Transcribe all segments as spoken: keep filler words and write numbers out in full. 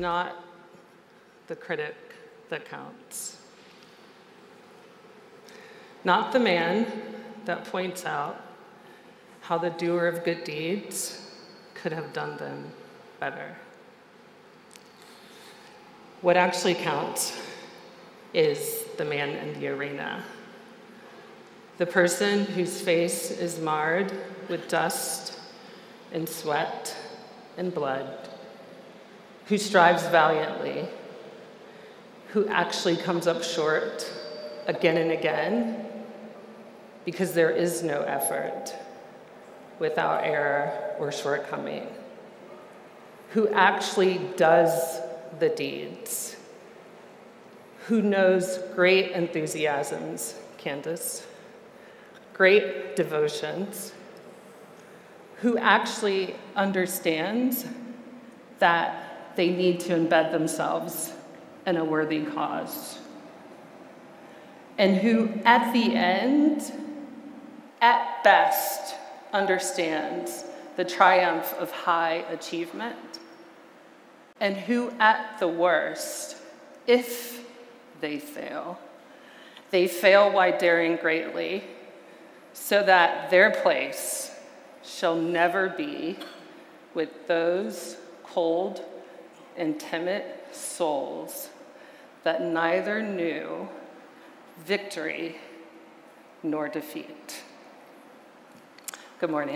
not the critic that counts. Not the man that points out how the doer of good deeds could have done them better. What actually counts is the man in the arena. The person whose face is marred with dust and sweat and blood, who strives valiantly, who actually comes up short again and again, because there is no effort without error or shortcoming, who actually does the deeds, who knows great enthusiasms, Candace, great devotions, who actually understands that they need to embed themselves in a worthy cause, and who at the end, at best, understands the triumph of high achievement, and who at the worst, if they fail, they fail while daring greatly, so that their place shall never be with those cold and timid souls that neither knew victory nor defeat. Good morning.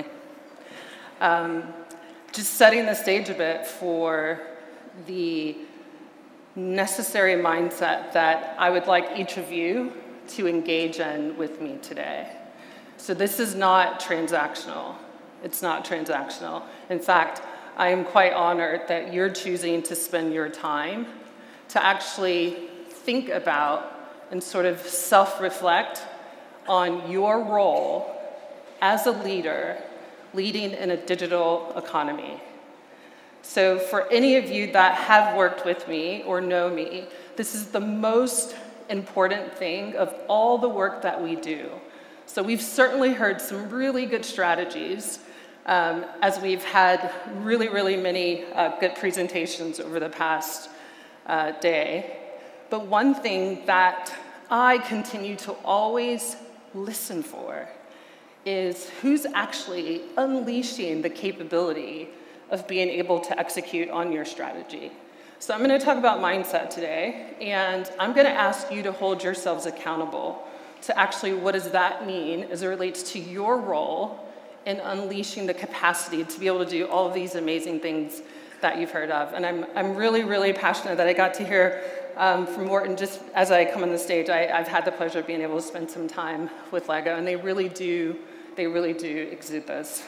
Um, just setting the stage a bit for the necessary mindset that I would like each of you to engage in with me today. So this is not transactional. It's not transactional. In fact, I am quite honored that you're choosing to spend your time to actually think about and sort of self-reflect on your role as a leader leading in a digital economy. So for any of you that have worked with me or know me, this is the most important thing of all the work that we do. So we've certainly heard some really good strategies um, as we've had really, really many uh, good presentations over the past uh, day. But one thing that I continue to always listen for is who's actually unleashing the capability of being able to execute on your strategy. So I'm going to talk about mindset today, and I'm going to ask you to hold yourselves accountable to actually what does that mean as it relates to your role in unleashing the capacity to be able to do all of these amazing things that you've heard of. And I'm, I'm really, really passionate that I got to hear um, from Morton just as I come on the stage. I, I've had the pleasure of being able to spend some time with Lego, and they really do, they really do exude this.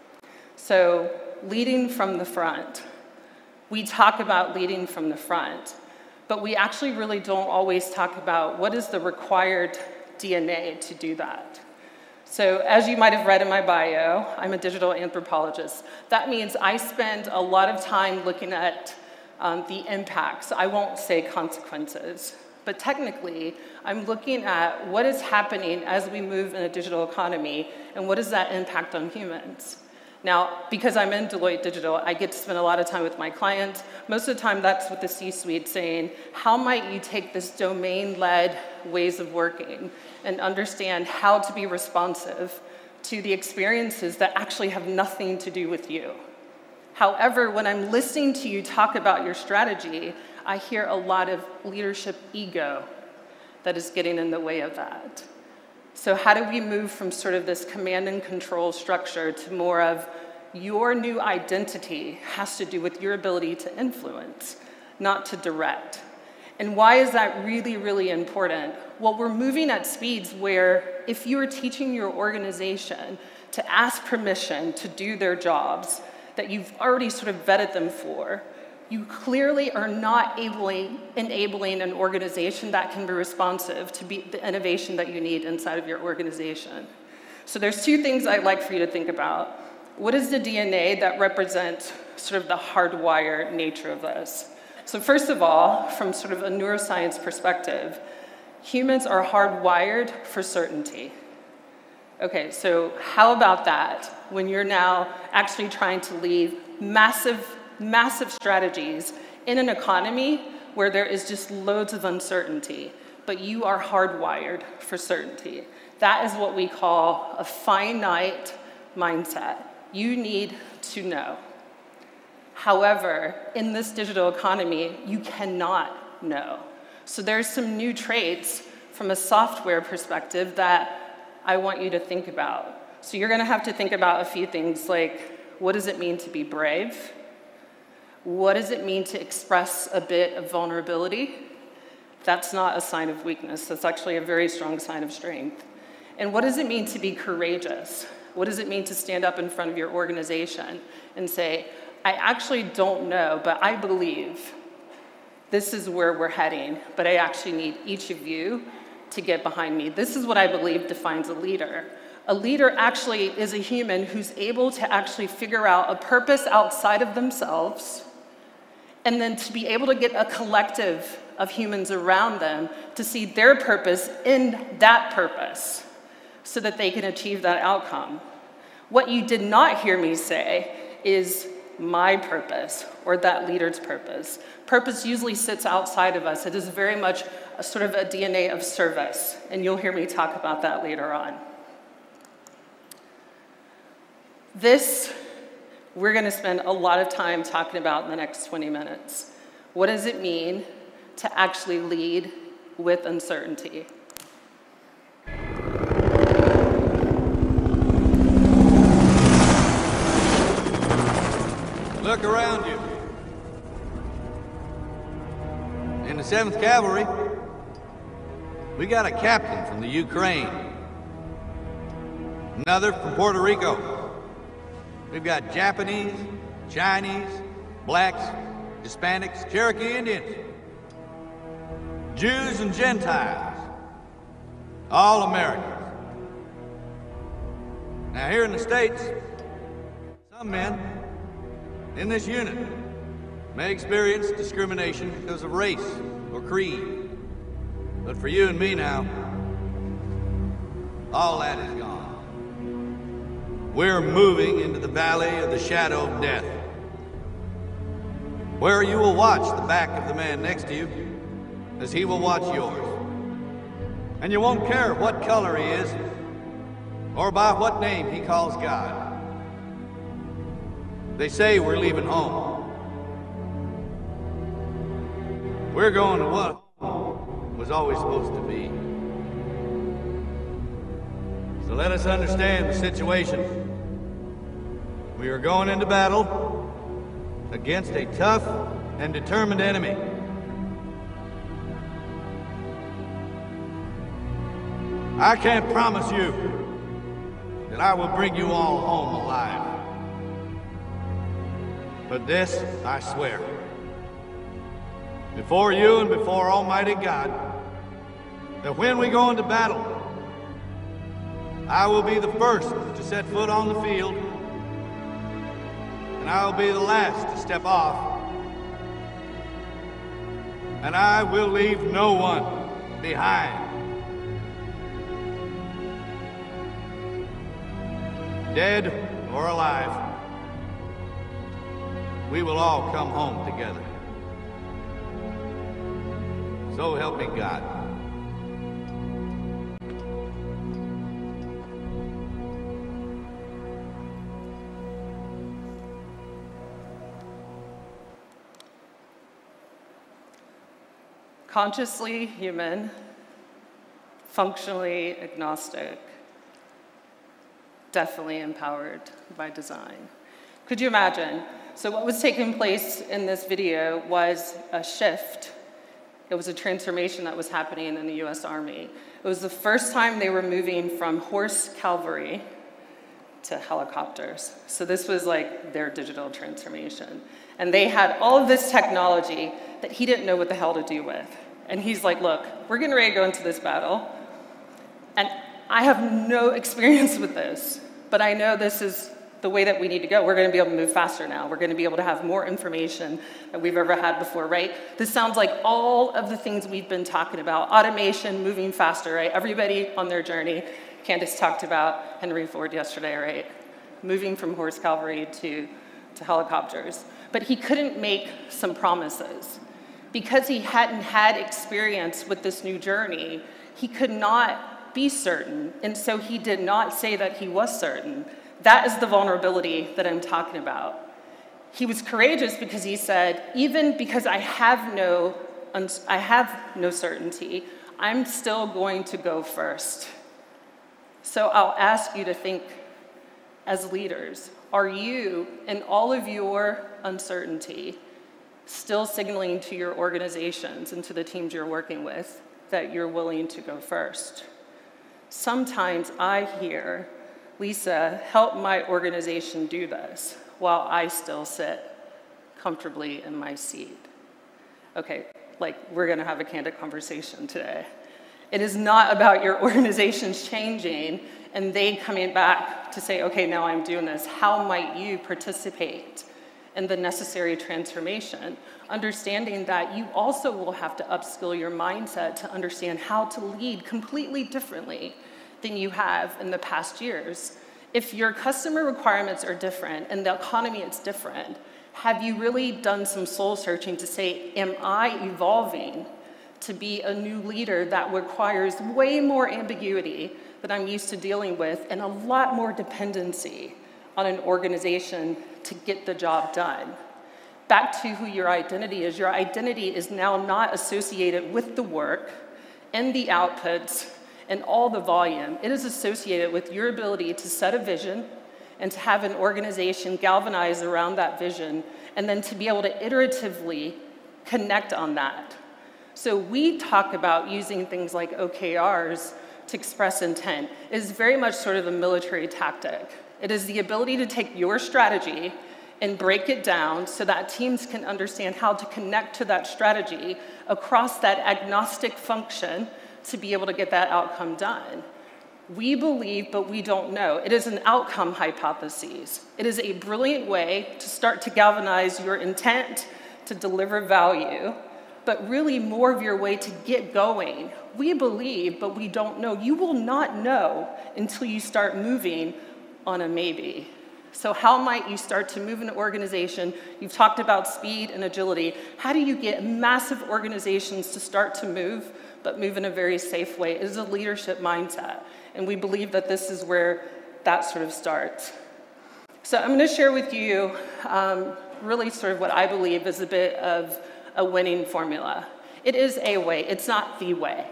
So leading from the front. We talk about leading from the front, but we actually really don't always talk about what is the required D N A to do that. So as you might have read in my bio, I'm a digital anthropologist. That means I spend a lot of time looking at um, the impacts. I won't say consequences, but technically, I'm looking at what is happening as we move in a digital economy, and what is that impact on humans. Now, because I'm in Deloitte Digital, I get to spend a lot of time with my clients. Most of the time, that's with the C-suite saying, how might you take this domain-led ways of working and understand how to be responsive to the experiences that actually have nothing to do with you? However, when I'm listening to you talk about your strategy, I hear a lot of leadership ego that is getting in the way of that. So how do we move from sort of this command and control structure to more of your new identity has to do with your ability to influence, not to direct? And why is that really, really important? Well, we're moving at speeds where if you are teaching your organization to ask permission to do their jobs that you've already sort of vetted them for, you clearly are not enabling, enabling an organization that can be responsive to be the innovation that you need inside of your organization. So there's two things I'd like for you to think about. What is the D N A that represents sort of the hardwired nature of this? So first of all, from sort of a neuroscience perspective, humans are hardwired for certainty. Okay, so how about that when you're now actually trying to lead massive massive strategies in an economy where there is just loads of uncertainty, but you are hardwired for certainty. That is what we call a finite mindset. You need to know. However, in this digital economy, you cannot know. So there's some new traits from a software perspective that I want you to think about. So you're gonna have to think about a few things like, what does it mean to be brave? What does it mean to express a bit of vulnerability? That's not a sign of weakness. That's actually a very strong sign of strength. And what does it mean to be courageous? What does it mean to stand up in front of your organization and say, I actually don't know, but I believe this is where we're heading, but I actually need each of you to get behind me. This is what I believe defines a leader. A leader actually is a human who's able to actually figure out a purpose outside of themselves, and then to be able to get a collective of humans around them to see their purpose in that purpose so that they can achieve that outcome. What you did not hear me say is my purpose or that leader's purpose. Purpose usually sits outside of us. It is very much a sort of a D N A of service, and you'll hear me talk about that later on. This, we're gonna spend a lot of time talking about in the next twenty minutes. What does it mean to actually lead with uncertainty? Look around you. In the seventh Cavalry, we got a captain from the Ukraine, another from Puerto Rico. We've got Japanese, Chinese, blacks, Hispanics, Cherokee Indians, Jews and Gentiles, all Americans. Now here in the States, some men in this unit may experience discrimination because of race or creed. But for you and me now, all that is gone. We're moving into the valley of the shadow of death, where you will watch the back of the man next to you as he will watch yours. And you won't care what color he is or by what name he calls God. They say we're leaving home. We're going to what home was always supposed to be. So let us understand the situation. We are going into battle against a tough and determined enemy. I can't promise you that I will bring you all home alive. But this I swear, before you and before Almighty God, that when we go into battle, I will be the first to set foot on the field, and I will be the last to step off, and I will leave no one behind. Dead or alive, we will all come home together. So help me God. Consciously human, functionally agnostic, definitely empowered by design. Could you imagine? So what was taking place in this video was a shift. It was a transformation that was happening in the U S Army. It was the first time they were moving from horse cavalry to helicopters. So this was like their digital transformation. And they had all of this technology that he didn't know what the hell to do with. And he's like, look, we're getting ready to go into this battle. And I have no experience with this, but I know this is the way that we need to go. We're gonna be able to move faster now. We're gonna be able to have more information than we've ever had before, right? This sounds like all of the things we've been talking about. Automation, moving faster, right? Everybody on their journey. Candace talked about Henry Ford yesterday, right? Moving from horse cavalry to, to helicopters. but he couldn't make some promises. Because he hadn't had experience with this new journey, he could not be certain, and so he did not say that he was certain. That is the vulnerability that I'm talking about. He was courageous because he said, even because I have no, I have no certainty, I'm still going to go first. So I'll ask you to think, as leaders, are you, in all of your uncertainty, still signaling to your organizations and to the teams you're working with that you're willing to go first? Sometimes I hear, Lisa, help my organization do this while I still sit comfortably in my seat. Okay, like we're gonna have a candid conversation today. It is not about your organizations changing and they coming back to say, okay, now I'm doing this. How might you participate in the necessary transformation? Understanding that you also will have to upskill your mindset to understand how to lead completely differently than you have in the past years. If your customer requirements are different and the economy is different, have you really done some soul searching to say, am I evolving to be a new leader that requires way more ambiguity that I'm used to dealing with and a lot more dependency on an organization to get the job done? Back to who your identity is. Your identity is now not associated with the work and the outputs and all the volume. It is associated with your ability to set a vision and to have an organization galvanize around that vision and then to be able to iteratively connect on that. So we talk about using things like O K Rs to express intent. It is very much sort of a military tactic. It is the ability to take your strategy and break it down so that teams can understand how to connect to that strategy across that agnostic function to be able to get that outcome done. We believe, but we don't know. It is an outcome hypothesis. It is a brilliant way to start to galvanize your intent to deliver value, but really more of your way to get going. We believe, but we don't know. You will not know until you start moving on a maybe. So how might you start to move an organization? You've talked about speed and agility. How do you get massive organizations to start to move, but move in a very safe way? It is a leadership mindset. And we believe that this is where that sort of starts. So I'm gonna share with you um, really sort of what I believe is a bit of a winning formula. It is a way, it's not the way.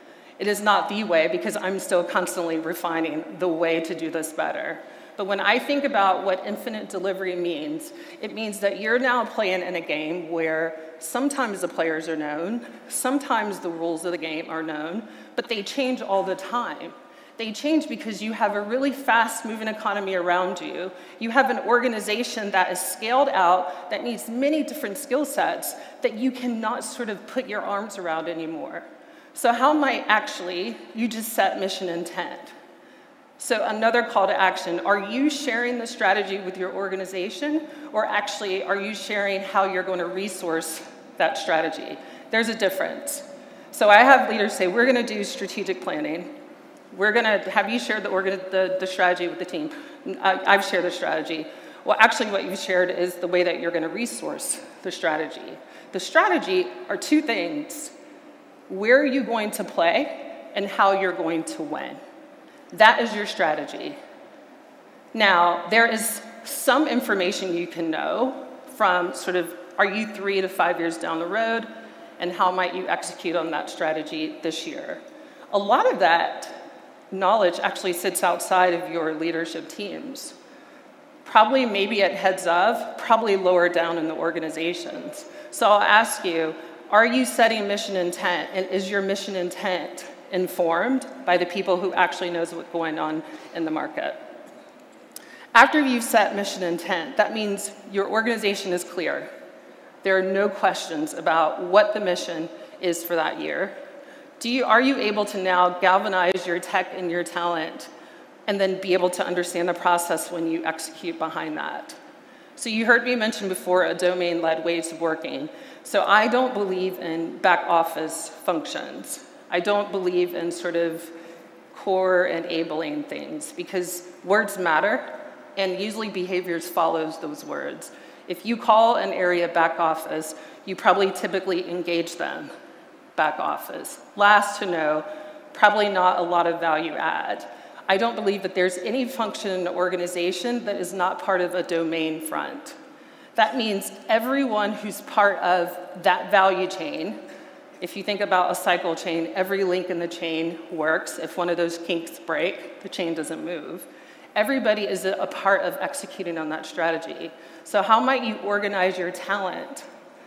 It is not the way because I'm still constantly refining the way to do this better. But when I think about what infinite delivery means, it means that you're now playing in a game where sometimes the players are known, sometimes the rules of the game are known, but they change all the time. They change because you have a really fast-moving economy around you. You have an organization that is scaled out, that needs many different skill sets that you cannot sort of put your arms around anymore. So how might actually you just set mission intent? So another call to action, are you sharing the strategy with your organization, or actually are you sharing how you're going to resource that strategy? There's a difference. So I have leaders say, we're going to do strategic planning. We're going to have you share the, the, the strategy with the team. I, I've shared the strategy. Well, actually what you've shared is the way that you're going to resource the strategy. The strategy are two things: where are you going to play and how you're going to win. That is your strategy. Now, there is some information you can know from sort of, are you three to five years down the road, and how might you execute on that strategy this year? A lot of that knowledge actually sits outside of your leadership teams. Probably maybe at heads of, probably lower down in the organizations. So I'll ask you, are you setting mission intent, and is your mission intent informed by the people who actually knows what's going on in the market? After you've set mission intent, that means your organization is clear. There are no questions about what the mission is for that year. Do you, are you able to now galvanize your tech and your talent and then be able to understand the process when you execute behind that? So you heard me mention before a domain-led ways of working. So I don't believe in back office functions. I don't believe in sort of core enabling things because words matter and usually behaviors follows those words. If you call an area back office, you probably typically engage them back office. Last to know, probably not a lot of value add. I don't believe that there's any function in an organization that is not part of a domain front. That means everyone who's part of that value chain, if you think about a cycle chain, every link in the chain works. If one of those kinks break, the chain doesn't move. Everybody is a part of executing on that strategy. So how might you organize your talent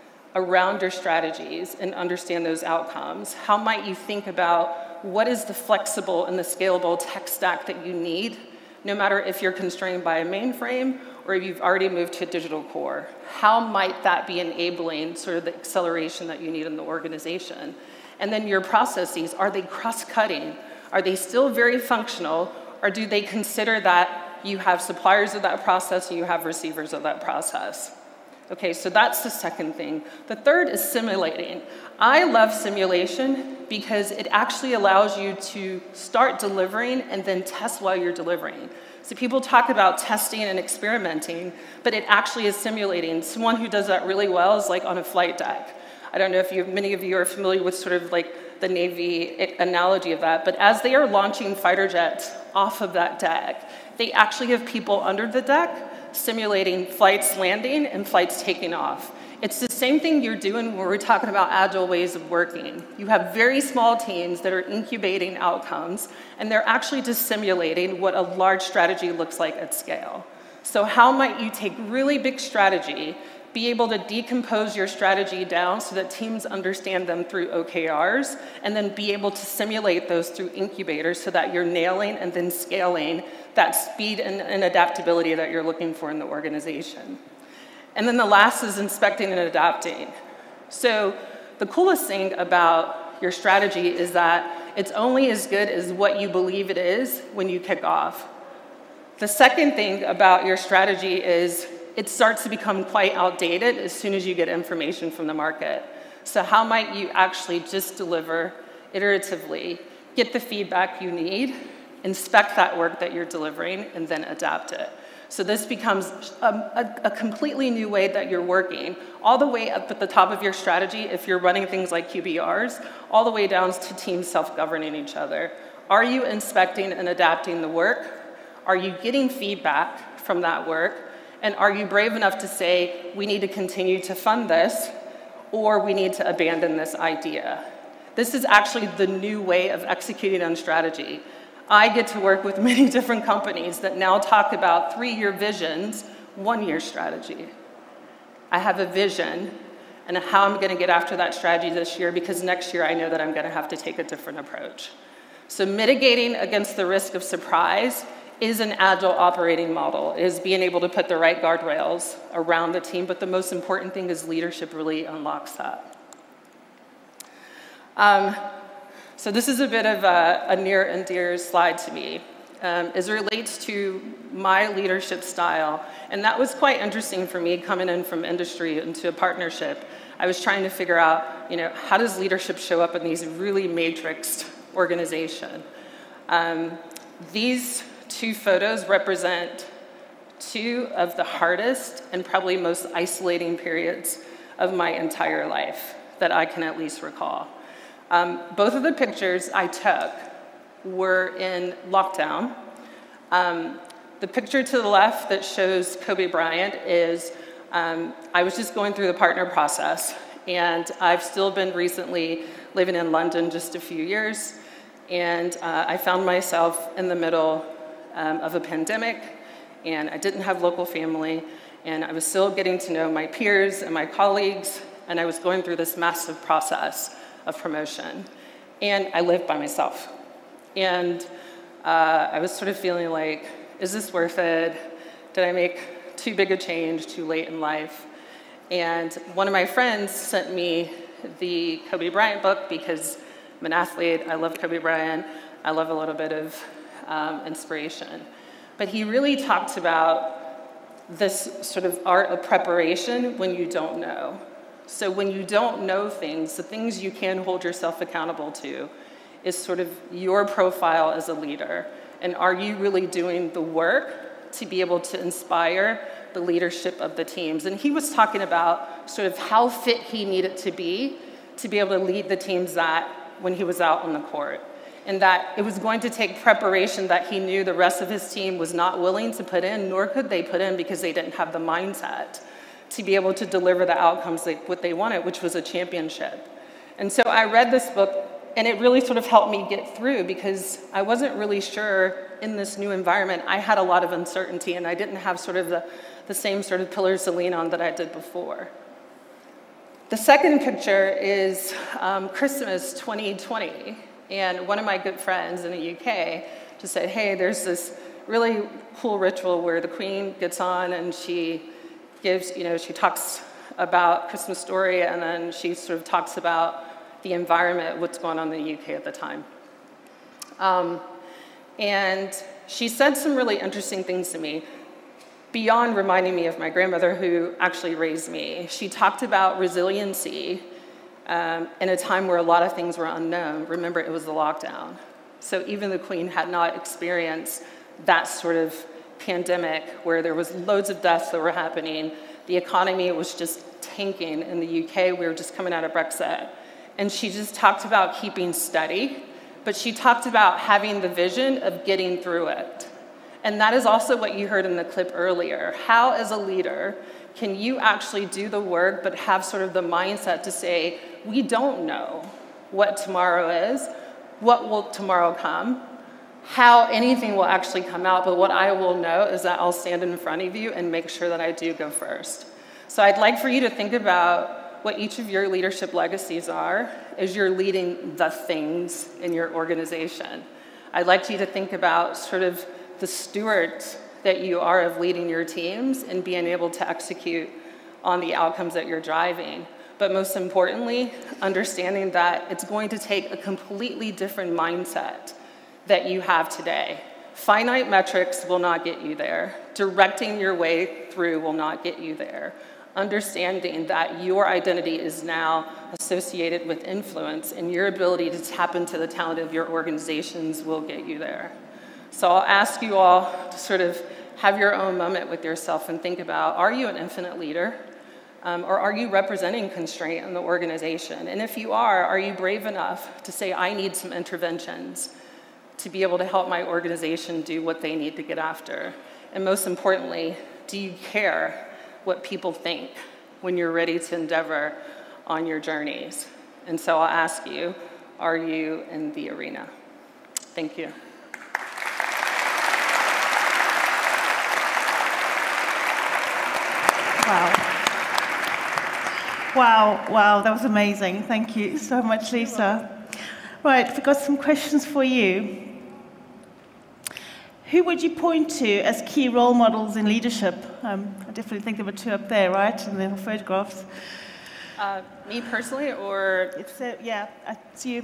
around your strategies and understand those outcomes? How might you think about what is the flexible and the scalable tech stack that you need, no matter if you're constrained by a mainframe or if you've already moved to a digital core? How might that be enabling sort of the acceleration that you need in the organization? And then your processes, are they cross-cutting? Are they still very functional, or do they consider that you have suppliers of that process and you have receivers of that process? Okay, so that's the second thing. The third is simulating. I love simulation because it actually allows you to start delivering and then test while you're delivering. So people talk about testing and experimenting, but it actually is simulating. Someone who does that really well is like on a flight deck. I don't know if you, many of you are familiar with sort of like the Navy analogy of that, but as they are launching fighter jets off of that deck, they actually have people under the deck simulating flights landing and flights taking off. It's the same thing you're doing when we're talking about agile ways of working. You have very small teams that are incubating outcomes, and they're actually just simulating what a large strategy looks like at scale. So how might you take really big strategy, be able to decompose your strategy down so that teams understand them through O K Rs, and then be able to simulate those through incubators so that you're nailing and then scaling that speed and, and adaptability that you're looking for in the organization. And then the last is inspecting and adapting. So the coolest thing about your strategy is that it's only as good as what you believe it is when you kick off. The second thing about your strategy is it starts to become quite outdated as soon as you get information from the market. So how might you actually just deliver iteratively, get the feedback you need, inspect that work that you're delivering, and then adapt it? So this becomes a, a, a completely new way that you're working, all the way up at the top of your strategy if you're running things like Q B Rs, all the way down to teams self-governing each other. Are you inspecting and adapting the work? Are you getting feedback from that work? And are you brave enough to say, we need to continue to fund this, or we need to abandon this idea? This is actually the new way of executing on strategy. I get to work with many different companies that now talk about three-year visions, one-year strategy. I have a vision and how I'm going to get after that strategy this year, because next year I know that I'm going to have to take a different approach. So mitigating against the risk of surprise is an agile operating model, is being able to put the right guardrails around the team, but the most important thing is leadership really unlocks that. Um, so this is a bit of a, a near and dear slide to me, um, as it relates to my leadership style. And that was quite interesting for me coming in from industry into a partnership. I was trying to figure out, you know, how does leadership show up in these really matrixed organizations? Um, these two photos represent two of the hardest and probably most isolating periods of my entire life that I can at least recall. Um, both of the pictures I took were in lockdown. Um, the picture to the left that shows Kobe Bryant is, um, I was just going through the partner process, and I've still been recently living in London just a few years, and uh, I found myself in the middle um, of a pandemic, and I didn't have local family, and I was still getting to know my peers and my colleagues, and I was going through this massive process of promotion. And I lived by myself. And uh, I was sort of feeling like, is this worth it? Did I make too big a change too late in life? And one of my friends sent me the Kobe Bryant book because I'm an athlete, I love Kobe Bryant, I love a little bit of um, inspiration. But he really talked about this sort of art of preparation when you don't know. So when you don't know things, the things you can hold yourself accountable to is sort of your profile as a leader. And are you really doing the work to be able to inspire the leadership of the teams. And he was talking about sort of how fit he needed to be to be able to lead the teams that when he was out on the court. And that it was going to take preparation that he knew the rest of his team was not willing to put in, nor could they put in because they didn't have the mindset to be able to deliver the outcomes they, what they wanted, which was a championship. And so I read this book, and it really sort of helped me get through because I wasn't really sure in this new environment. I had a lot of uncertainty, and I didn't have sort of the, the same sort of pillars to lean on that I did before. The second picture is um, Christmas twenty twenty, and one of my good friends in the U K just said, hey, there's this really cool ritual where the Queen gets on and she gives, you know, she talks about Christmas story, and then she sort of talks about the environment, what's going on in the U K at the time. Um, and she said some really interesting things to me, beyond reminding me of my grandmother who actually raised me. She talked about resiliency um, in a time where a lot of things were unknown. Remember, it was the lockdown. So even the Queen had not experienced that sort of pandemic where there was loads of deaths that were happening. The economy was just tanking in the U K. We were just coming out of Brexit. And she just talked about keeping steady, but she talked about having the vision of getting through it. And that is also what you heard in the clip earlier. How, as a leader, can you actually do the work, but have sort of the mindset to say, we don't know what tomorrow is, what will tomorrow come, how anything will actually come out, but what I will know is that I'll stand in front of you and make sure that I do go first. So I'd like for you to think about what each of your leadership legacies are as you're leading the things in your organization. I'd like you to think about sort of the stewards that you are of leading your teams and being able to execute on the outcomes that you're driving. But most importantly, understanding that it's going to take a completely different mindset that you have today. Finite metrics will not get you there. Directing your way through will not get you there. Understanding that your identity is now associated with influence and your ability to tap into the talent of your organizations will get you there. So I'll ask you all to sort of have your own moment with yourself and think about, are you an infinite leader? Um, or are you representing constraint in the organization? And if you are, are you brave enough to say, I need some interventions to be able to help my organization do what they need to get after? And most importantly, do you care what people think when you're ready to endeavor on your journeys? And so I'll ask you, are you in the arena? Thank you. Wow. Wow, wow, that was amazing. Thank you so much, Lisa. Right, we've got some questions for you. Who would you point to as key role models in leadership? Um, I definitely think there were two up there, right, in the photographs. Uh, me personally, or? It's, uh, yeah, it's you.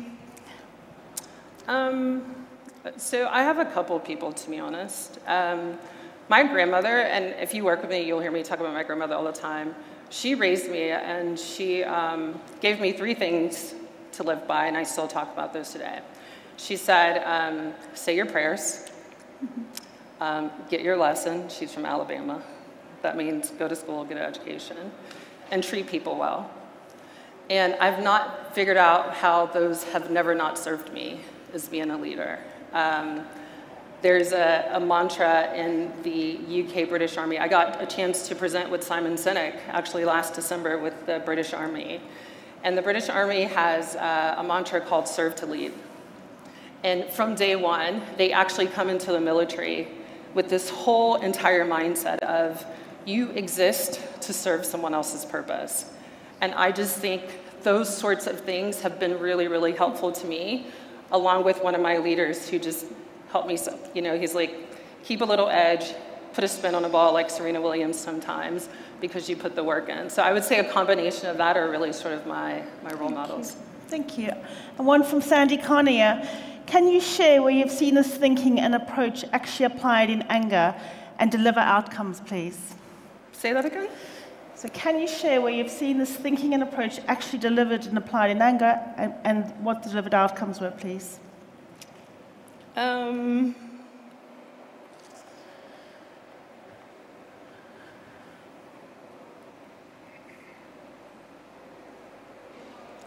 Um, so I have a couple people, to be honest. Um, my grandmother, and if you work with me, you'll hear me talk about my grandmother all the time. She raised me, and she um, gave me three things to live by, and I still talk about those today. She said, um, say your prayers, um, get your lesson. She's from Alabama. That means go to school, get an education, and treat people well. And I've not figured out how those have never not served me as being a leader. Um, There's a, a mantra in the U K British Army. I got a chance to present with Simon Sinek, actually last December, with the British Army. And the British Army has uh, a mantra called serve to lead. And from day one, they actually come into the military with this whole entire mindset of you exist to serve someone else's purpose. And I just think those sorts of things have been really, really helpful to me, along with one of my leaders who just help me, you know, he's like, keep a little edge, put a spin on a ball like Serena Williams sometimes, because you put the work in. So I would say a combination of that are really sort of my, my role Thank models. You. Thank you. And one from Sandy Carnier. Can you share where you've seen this thinking and approach actually applied in anger and deliver outcomes, please? Say that again? So can you share where you've seen this thinking and approach actually delivered and applied in anger, and, and what the delivered outcomes were, please? Um,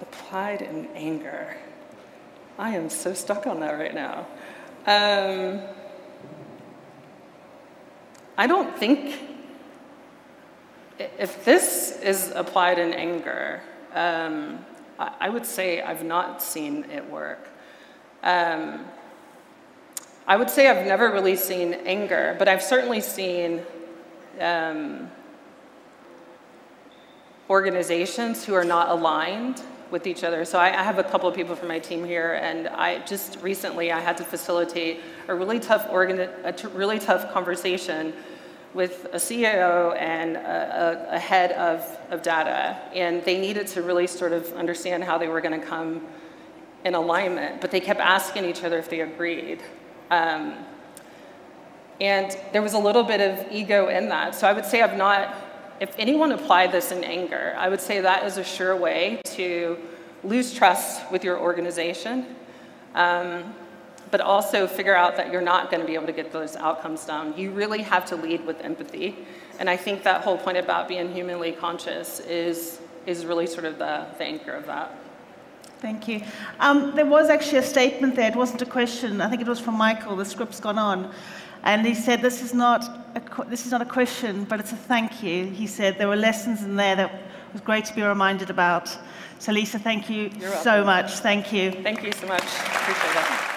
Applied in anger. I am so stuck on that right now. Um, I don't think, if this is applied in anger, um, I, I would say I've not seen it work. Um, I would say I've never really seen anger, but I've certainly seen um, organizations who are not aligned with each other. So I, I have a couple of people from my team here, and I just recently I had to facilitate a really tough organ a t really tough conversation with a C E O and a, a, a head of, of data, and they needed to really sort of understand how they were going to come in alignment, but they kept asking each other if they agreed. Um, and there was a little bit of ego in that. So I would say I've not, if anyone applied this in anger, I would say that is a sure way to lose trust with your organization, um, but also figure out that you're not going to be able to get those outcomes done. You really have to lead with empathy. And I think that whole point about being humanly conscious is, is really sort of the, the anchor of that. Thank you. Um, there was actually a statement there. It wasn't a question. I think it was from Michael. The script's gone on. And he said, this is not a, this is not a question, but it's a thank you. He said there were lessons in there that was great to be reminded about. So Lisa, thank you so much. Thank you. Thank you so much. Appreciate that.